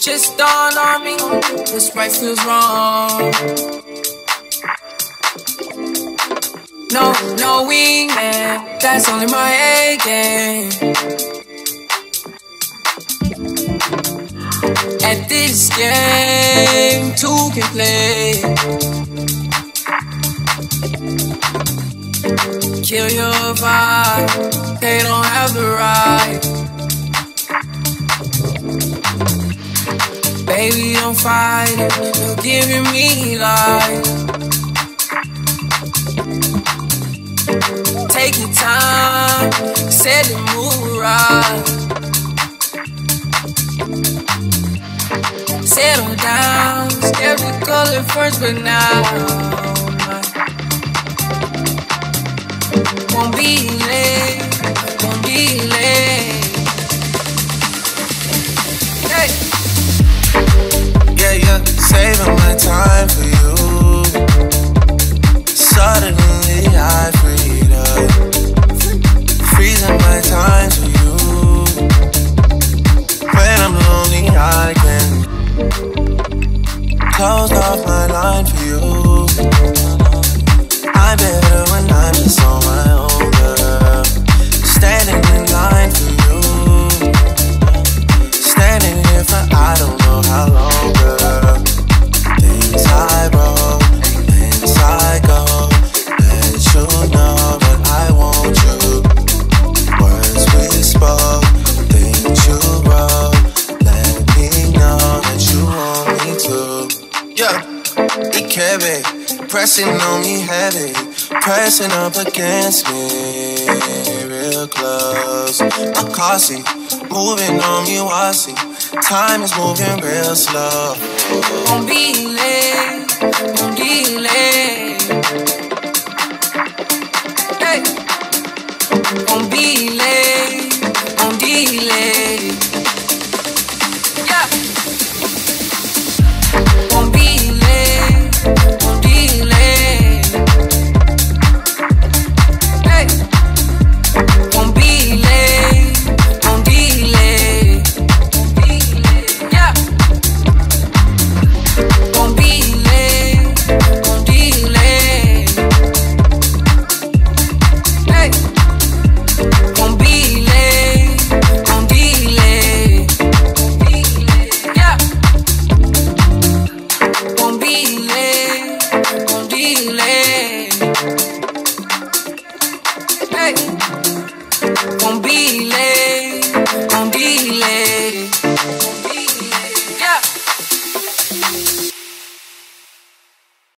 just dawned on me, this right feels wrong. No, no wingman, that's only my A game. At this game, two can play. Kill your vibe, they don't have the right. Baby, don't fight it, you're giving me life. Take your time, set the mood right. Settle down, skeptical at first, but now won't be late, won't be late. Hey. Yeah, yeah, saving my time for you. Suddenly I freed up, freezing my time for you. When I'm lonely I can close off my line for you. I'm better when I'm just on my own, girl. Standing in line for you. Standing here for I don't know how long, girl. Things I wrote, things I go. Let you know that I want you. Words we spoke, things you wrote. Let me know that you want me to. Yeah, it can be pressing on me heavy, pressing up against me real close. I'm cautious, moving on me wassy. Time is moving real slow. Won't be late, won't be late.